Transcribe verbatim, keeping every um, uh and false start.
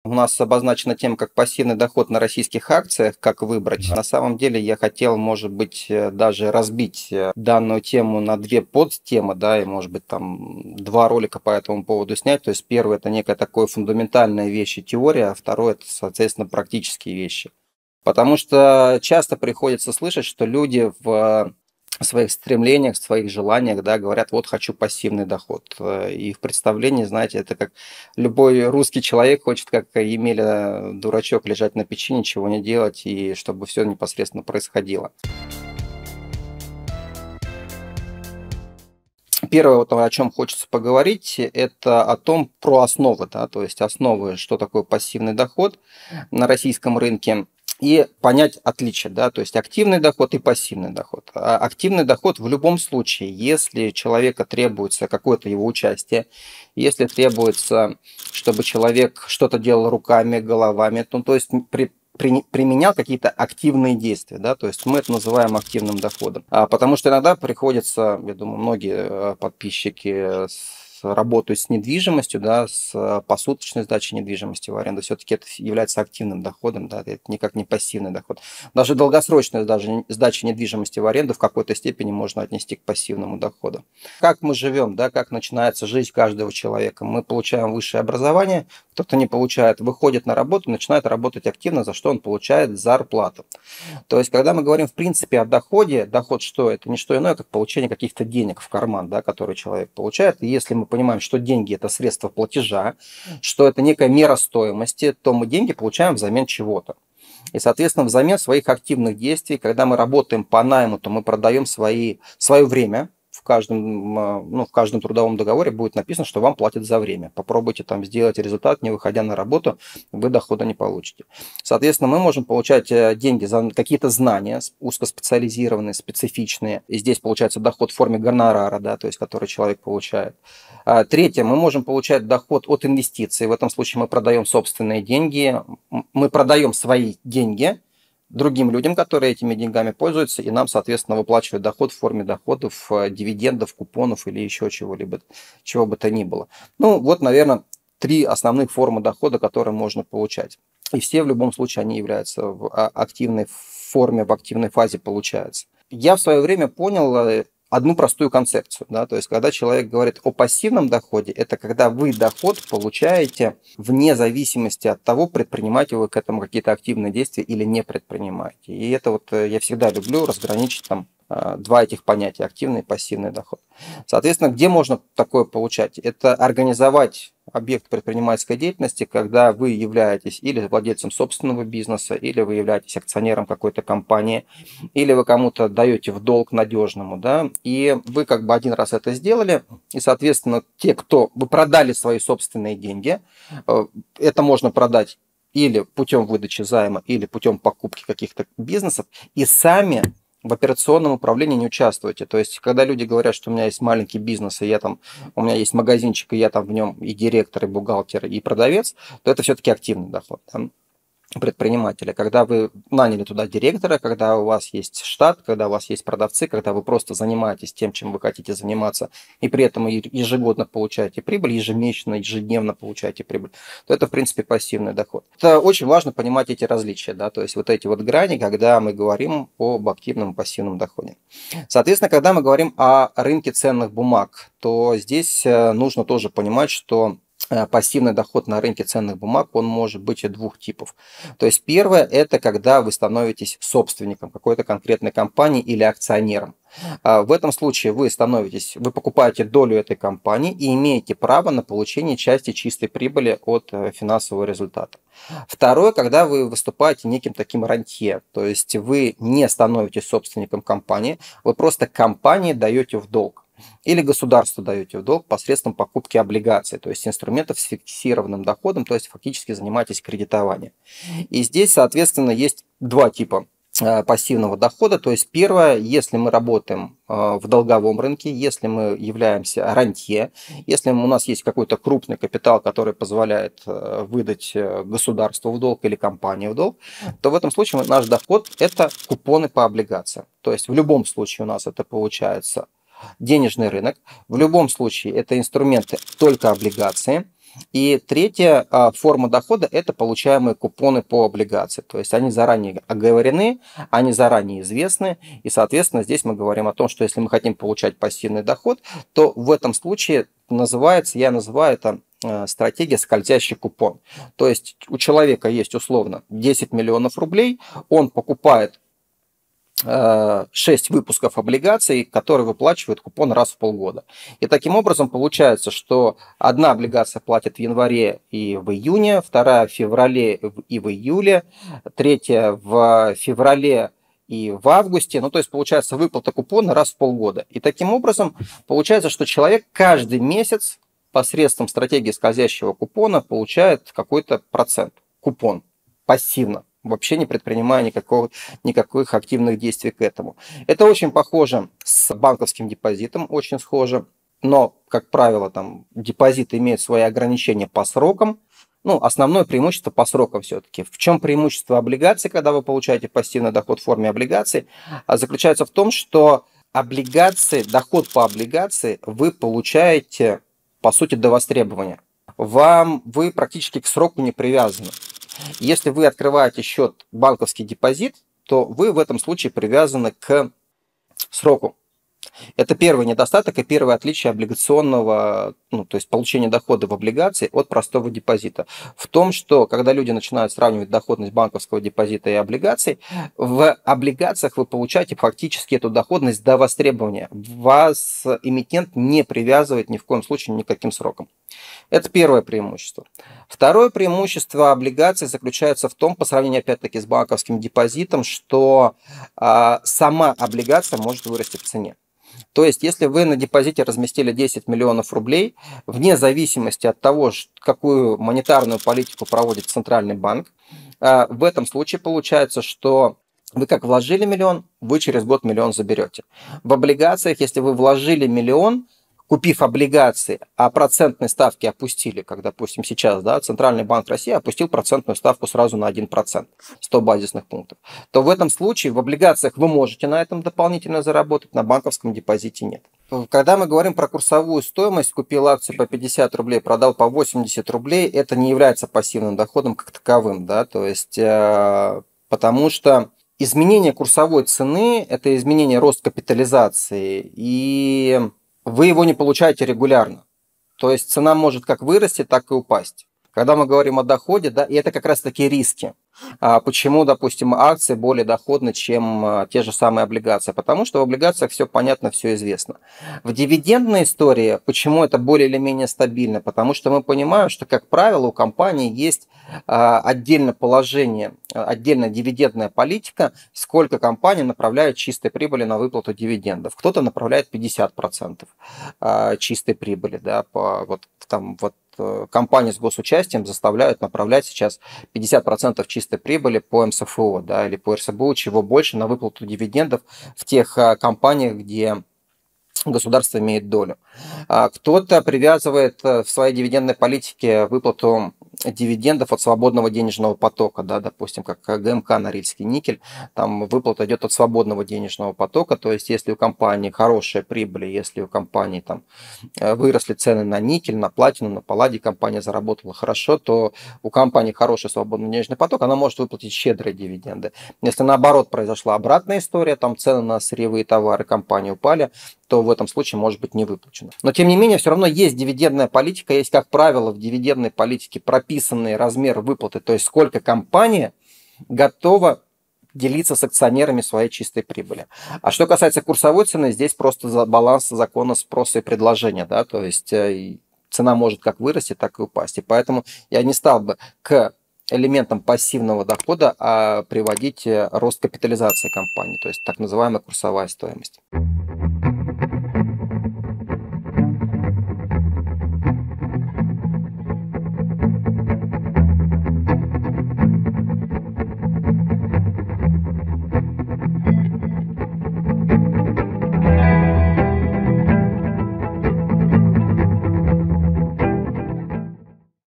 У нас обозначена тема как пассивный доход на российских акциях, как выбрать. На самом деле я хотел, может быть, даже разбить данную тему на две подтемы, да, и, может быть, там два ролика по этому поводу снять. То есть первый – это некая такая фундаментальная вещь и теория, а второй – это, соответственно, практические вещи. Потому что часто приходится слышать, что люди в своих стремлениях, в своих желаниях, да, говорят, вот хочу пассивный доход. И в представлении, знаете, это как любой русский человек хочет, как Емеля дурачок, лежать на печи, ничего не делать, и чтобы все непосредственно происходило. Первое, вот, о чем хочется поговорить, это о том, про основы, да, то есть основы, что такое пассивный доход на российском рынке, и понять отличие, да, то есть активный доход и пассивный доход. А активный доход в любом случае, если человека требуется какое-то его участие, если требуется, чтобы человек что-то делал руками, головами, ну, то есть при применял какие-то активные действия, да, то есть мы это называем активным доходом. А потому что иногда приходится, я думаю, многие подписчики работают с недвижимостью, да, с посуточной сдачей недвижимости в аренду, все-таки это является активным доходом, да, это никак не пассивный доход. Даже долгосрочная даже сдача недвижимости в аренду в какой-то степени можно отнести к пассивному доходу. Как мы живем, да, как начинается жизнь каждого человека? Мы получаем высшее образование, кто-то не получает, выходит на работу, начинает работать активно, за что он получает зарплату. То есть, когда мы говорим, в принципе, о доходе, доход что? Это не что иное, как получение каких-то денег в карман, да, которые человек получает. И если мы понимаем, что деньги – это средство платежа, что это некая мера стоимости, то мы деньги получаем взамен чего-то. И, соответственно, взамен своих активных действий, когда мы работаем по найму, то мы продаем свои, свое время. В каждом, ну, в каждом трудовом договоре будет написано, что вам платят за время. Попробуйте там сделать результат, не выходя на работу, вы дохода не получите. Соответственно, мы можем получать деньги за какие-то знания узкоспециализированные, специфичные. И здесь получается доход в форме гонорара, да, то есть который человек получает. Третье, мы можем получать доход от инвестиций. В этом случае мы продаем собственные деньги, мы продаем свои деньги другим людям, которые этими деньгами пользуются, и нам, соответственно, выплачивают доход в форме доходов, дивидендов, купонов или еще чего-либо, чего бы то ни было. Ну, вот, наверное, три основных формы дохода, которые можно получать. И все в любом случае они являются в активной форме, в активной фазе получаются. Я в свое время понял одну простую концепцию, да, то есть когда человек говорит о пассивном доходе, это когда вы доход получаете вне зависимости от того, предпринимаете вы к этому какие-то активные действия или не предпринимаете. И это вот я всегда люблю разграничить там два этих понятия, активный и пассивный доход. Соответственно, где можно такое получать? Это организовать объект предпринимательской деятельности, когда вы являетесь или владельцем собственного бизнеса, или вы являетесь акционером какой-то компании, или вы кому-то даете в долг надежному, да, и вы как бы один раз это сделали, и, соответственно, те, кто вы продали свои собственные деньги, это можно продать или путем выдачи займа, или путем покупки каких-то бизнесов, и сами в операционном управлении не участвуете. То есть, когда люди говорят, что у меня есть маленький бизнес, и я там, у меня есть магазинчик, и я там в нем и директор, и бухгалтер, и продавец, то это все-таки активный доход. Да? Предпринимателя, когда вы наняли туда директора, когда у вас есть штат, когда у вас есть продавцы, когда вы просто занимаетесь тем, чем вы хотите заниматься, и при этом ежегодно получаете прибыль, ежемесячно, ежедневно получаете прибыль, то это, в принципе, пассивный доход. Это очень важно понимать эти различия, да, то есть вот эти вот грани, когда мы говорим об активном и пассивном доходе. Соответственно, когда мы говорим о рынке ценных бумаг, то здесь нужно тоже понимать, что пассивный доход на рынке ценных бумаг, он может быть и двух типов. То есть первое, это когда вы становитесь собственником какой-то конкретной компании или акционером. В этом случае вы становитесь, вы покупаете долю этой компании и имеете право на получение части чистой прибыли от финансового результата. Второе, когда вы выступаете неким таким рантье, то есть вы не становитесь собственником компании, вы просто компании даете в долг. Или государству даете в долг посредством покупки облигаций, то есть инструментов с фиксированным доходом, то есть фактически занимаетесь кредитованием. И здесь, соответственно, есть два типа пассивного дохода. То есть первое, если мы работаем в долговом рынке, если мы являемся рантье, если у нас есть какой-то крупный капитал, который позволяет выдать государству в долг или компании в долг, то в этом случае наш доход – это купоны по облигациям. То есть в любом случае у нас это получается денежный рынок. В любом случае это инструменты только облигации. И третья а, форма дохода – это получаемые купоны по облигации. То есть они заранее оговорены, они заранее известны. И, соответственно, здесь мы говорим о том, что если мы хотим получать пассивный доход, то в этом случае называется, я называю это э, стратегия скользящий купон. То есть у человека есть условно десять миллионов рублей, он покупает шесть выпусков облигаций, которые выплачивают купон раз в полгода. И таким образом получается, что одна облигация платит в январе и в июне, вторая в феврале и в июле, третья в феврале и в августе. Ну, то есть получается выплата купона раз в полгода. И таким образом получается, что человек каждый месяц посредством стратегии скользящего купона получает какой-то процент, купон, пассивно, вообще не предпринимая никакого, никаких активных действий к этому. Это очень похоже с банковским депозитом, очень схоже, но, как правило, там депозиты имеют свои ограничения по срокам. Ну, основное преимущество по срокам все-таки. В чем преимущество облигаций, когда вы получаете пассивный доход в форме облигаций? Заключается в том, что облигации, доход по облигации вы получаете, по сути, до востребования. Вам, вы практически к сроку не привязаны. Если вы открываете счет банковский депозит, то вы в этом случае привязаны к сроку. Это первый недостаток и первое отличие облигационного, ну, то есть получения дохода в облигации от простого депозита. В том, что когда люди начинают сравнивать доходность банковского депозита и облигаций, в облигациях вы получаете фактически эту доходность до востребования. Вас эмитент не привязывает ни в коем случае никаким сроком. Это первое преимущество. Второе преимущество облигаций заключается в том, по сравнению опять-таки с банковским депозитом, что а, сама облигация может вырасти в цене. То есть, если вы на депозите разместили десять миллионов рублей, вне зависимости от того, какую монетарную политику проводит Центральный банк, в этом случае получается, что вы как вложили миллион, вы через год миллион заберете. В облигациях, если вы вложили миллион, купив облигации, а процентные ставки опустили, как, допустим, сейчас, да, Центральный банк России опустил процентную ставку сразу на один процент, сто базисных пунктов, то в этом случае в облигациях вы можете на этом дополнительно заработать, на банковском депозите нет. Когда мы говорим про курсовую стоимость, купил акцию по пятьдесят рублей, продал по восемьдесят рублей, это не является пассивным доходом как таковым, да, то есть, потому что изменение курсовой цены – это изменение, рост капитализации, и вы его не получаете регулярно. То есть цена может как вырасти, так и упасть. Когда мы говорим о доходе, да, и это как раз таки риски. А почему, допустим, акции более доходны, чем те же самые облигации? Потому что в облигациях все понятно, все известно. В дивидендной истории, почему это более или менее стабильно? Потому что мы понимаем, что, как правило, у компании есть отдельное положение, отдельная дивидендная политика, сколько компания направляет чистой прибыли на выплату дивидендов. Кто-то направляет пятьдесят процентов чистой прибыли, да, по, вот, там, вот, компании с госучастием заставляют направлять сейчас пятьдесят процентов чистой прибыли по эм эс эф о, да, или по эр эс бэ у, чего больше на выплату дивидендов в тех компаниях, где государство имеет долю. Кто-то привязывает в своей дивидендной политике выплату дивидендов от свободного денежного потока, да, допустим, как гэ эм ка Норильский никель, там выплата идет от свободного денежного потока, то есть если у компании хорошая прибыль, если у компании там выросли цены на никель, на платину, на палладий, компания заработала хорошо, то у компании хороший свободный денежный поток, она может выплатить щедрые дивиденды. Если наоборот произошла обратная история, там цены на сырьевые товары компании упали, то в этом случае может быть не выплачено. Но тем не менее, все равно есть дивидендная политика, есть, как правило, в дивидендной политике прописанный размер выплаты, то есть сколько компания готова делиться с акционерами своей чистой прибыли. А что касается курсовой цены, здесь просто баланс закона спроса и предложения, да, то есть цена может как вырасти, так и упасть. И поэтому я не стал бы к элементам пассивного дохода а приводить рост капитализации компании, то есть так называемая курсовая стоимость.